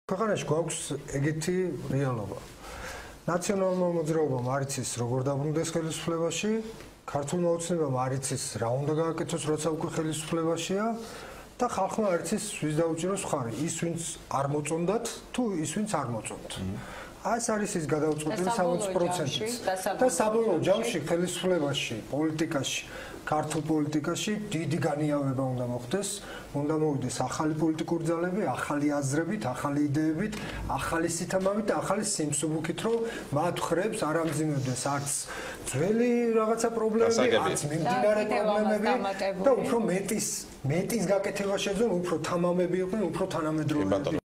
ქვეყანაში გვაქვს ეგეთი რეალობა. ნაციონალურმა მოძრაობამ არ იცის როგორ დაბრუნდეს ხელისუფლებაში, ქართულმა ოცნებამ არ იცის რა უნდა გააკეთოს, როცა უკვე ხელისუფლებაშია და ხალხმა არ იცის ვის დაუჭიროს მხარი, ის ვინც არ მოწონდათ თუ ის ვინც არ მოწონთ. ეს არის ის გადაუწყებული 60%-ით და საბოლოო ჯამში ხელისუფლებაში, პოლიტიკაში, ქართულ პოლიტიკაში დიდი განიავება უნდა მოხდეს, უნდა მოვიდეს ახალი პოლიტიკური ძალები, ახალი აზრებით, ახალი იდეებით, ახალი სითამავით და ახალი სიმსუბუქით, რომ მათ ხრებს არ ამძიმებდეს არც ძველი რაღაცა პრობლემები, არც მიმდინარე პრობლემები და უფრო მეტის გაკეთება შეძლონ, უფრო თამამები იყვნენ, უფრო თანამედროვეები.